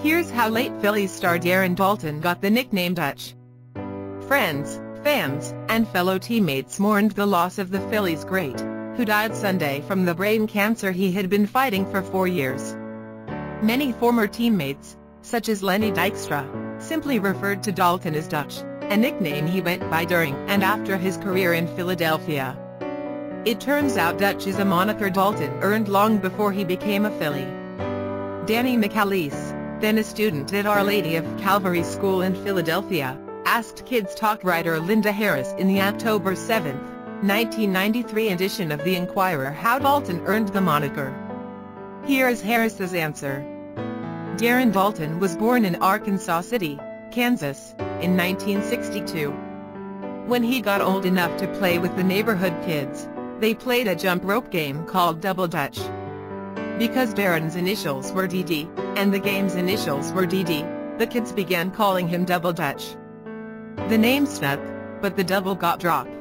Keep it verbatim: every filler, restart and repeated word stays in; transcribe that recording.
Here's how late Phillies star Darren Daulton got the nickname Dutch. Friends, fans, and fellow teammates mourned the loss of the Phillies great, who died Sunday from the brain cancer he had been fighting for four years. Many former teammates, such as Lenny Dykstra, simply referred to Daulton as Dutch, a nickname he went by during and after his career in Philadelphia. It turns out Dutch is a moniker Daulton earned long before he became a Philly. Danny McAleese, then a student at Our Lady of Calvary School in Philadelphia, asked Kids Talk writer Linda Harris in the October seventh, nineteen ninety-three edition of The Inquirer how Daulton earned the moniker. Here is Harris's answer. Darren Daulton was born in Arkansas City, Kansas, in nineteen sixty-two. When he got old enough to play with the neighborhood kids, they played a jump rope game called Double Dutch. Because Darren's initials were D D, and the game's initials were D D, the kids began calling him Double Dutch. The name stuck, but the double got dropped.